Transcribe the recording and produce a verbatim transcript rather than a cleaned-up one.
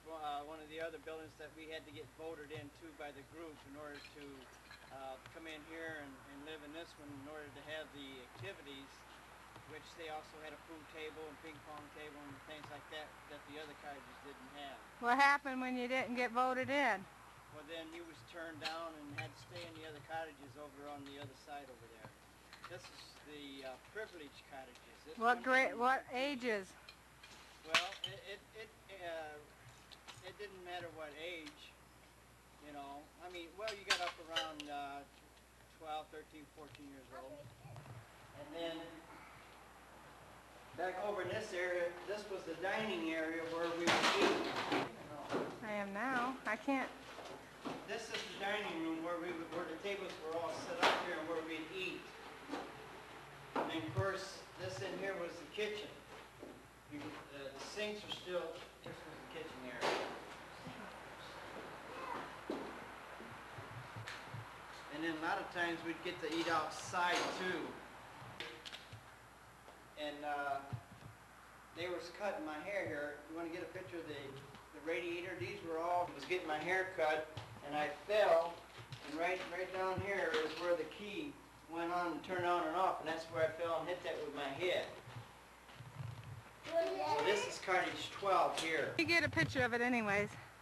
uh, one of the other buildings that we had to get voted into by the group in order to uh, come in here and, and live in this one in order to have the activities, which they also had a pool table and ping pong table and things like that that the other cottages didn't have. What happened when you didn't get voted in? Well, then you was turned down and had to stay in the other cottages over on the other side over there. This is the uh, privileged cottages. This What grade? What ages? Well, it it it, uh, it didn't matter what age, you know. I mean, well, you got up around uh, twelve, thirteen, fourteen years old, and then back over in this area, this was the dining area where we would eat. I am now. I can't. This is the dining room where we would, where the tables were all set up here and where we'd eat. And then, of course, this in here was the kitchen. You, uh, the sinks are still, this was the kitchen area. And then a lot of times we'd get to eat outside too. And uh, they was cutting my hair here. You want to get a picture of the, the radiator? These were all, I was getting my hair cut and I fell. And right, right down here is where the key went on and turned on and off. And that's where I fell and hit that with my head. So this is Cottage twelve here. You get a picture of it anyways.